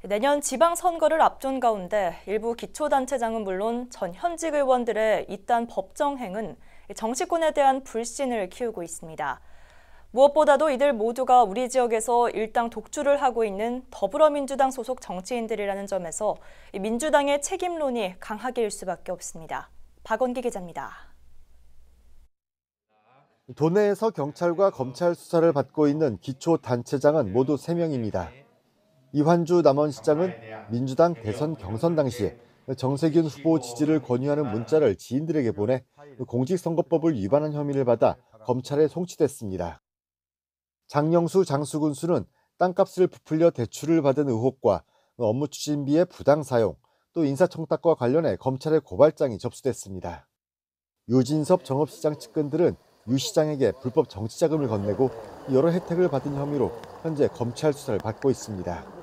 내년 지방선거를 앞둔 가운데 일부 기초단체장은 물론 전 현직 의원들의 이딴 법정행은 정치권에 대한 불신을 키우고 있습니다. 무엇보다도 이들 모두가 우리 지역에서 일당 독주를 하고 있는 더불어민주당 소속 정치인들이라는 점에서 민주당의 책임론이 강하게 일 수밖에 없습니다. 박원기 기자입니다. 도내에서 경찰과 검찰 수사를 받고 있는 기초단체장은 모두 3명입니다. 이환주 남원시장은 민주당 대선 경선 당시에 정세균 후보 지지를 권유하는 문자를 지인들에게 보내 공직선거법을 위반한 혐의를 받아 검찰에 송치됐습니다. 장영수 장수군수는 땅값을 부풀려 대출을 받은 의혹과 업무 추진비의 부당 사용, 또 인사청탁과 관련해 검찰에 고발장이 접수됐습니다. 유진섭 정읍시장 측근들은 유 시장에게 불법 정치자금을 건네고 여러 혜택을 받은 혐의로 현재 검찰 수사를 받고 있습니다.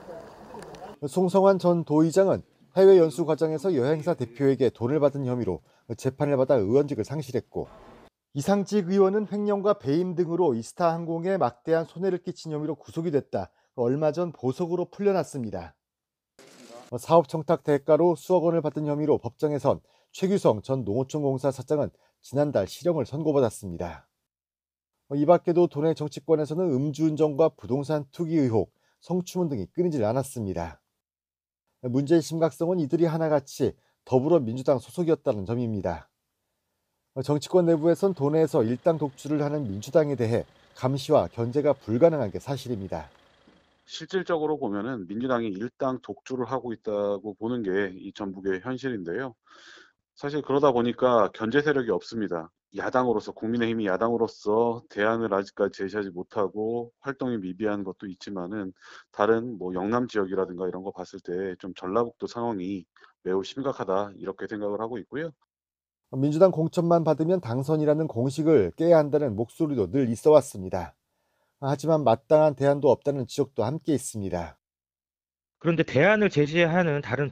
송성환 전 도의장은 해외 연수 과정에서 여행사 대표에게 돈을 받은 혐의로 재판을 받아 의원직을 상실했고, 이상직 의원은 횡령과 배임 등으로 이스타항공에 막대한 손해를 끼친 혐의로 구속이 됐다 얼마 전 보석으로 풀려났습니다. 사업 청탁 대가로 수억 원을 받은 혐의로 법정에선 최규성 전 농어촌공사 사장은 지난달 실형을 선고받았습니다. 이 밖에도 도내 정치권에서는 음주운전과 부동산 투기 의혹, 성추문 등이 끊이질 않았습니다. 문제의 심각성은 이들이 하나같이 더불어민주당 소속이었다는 점입니다. 정치권 내부에선 도내에서 일당 독주를 하는 민주당에 대해 감시와 견제가 불가능한 게 사실입니다. 실질적으로 보면은 민주당이 일당 독주를 하고 있다고 보는 게 이 전북의 현실인데요. 사실 그러다 보니까 견제 세력이 없습니다. 야당으로서 국민의힘이 야당으로서 대안을 아직까지 제시하지 못하고 활동이 미비한 것도 있지만은 다른 뭐 영남 지역이라든가 이런 거 봤을 때 좀 전라북도 상황이 매우 심각하다 이렇게 생각을 하고 있고요. 민주당 공천만 받으면 당선이라는 공식을 깨야 한다는 목소리도 늘 있어 왔습니다. 하지만 마땅한 대안도 없다는 지적도 함께 있습니다. 그런데 대안을 제시하는 다른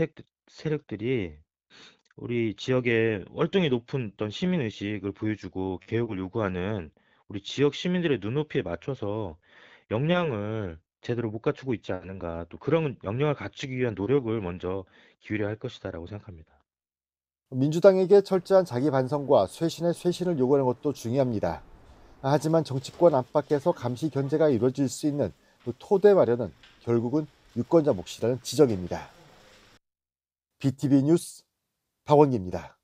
세력들이 우리 지역에 월등히 높은 어떤 시민의식을 보여주고 개혁을 요구하는 우리 지역 시민들의 눈높이에 맞춰서 역량을 제대로 못 갖추고 있지 않은가, 또 그런 역량을 갖추기 위한 노력을 먼저 기울여야 할 것이다라고 생각합니다. 민주당에게 철저한 자기 반성과 쇄신의 쇄신을 요구하는 것도 중요합니다. 하지만 정치권 안팎에서 감시 견제가 이루어질 수 있는 토대 마련은 결국은 유권자 몫이라는 지적입니다. BTV 뉴스 박원기입니다.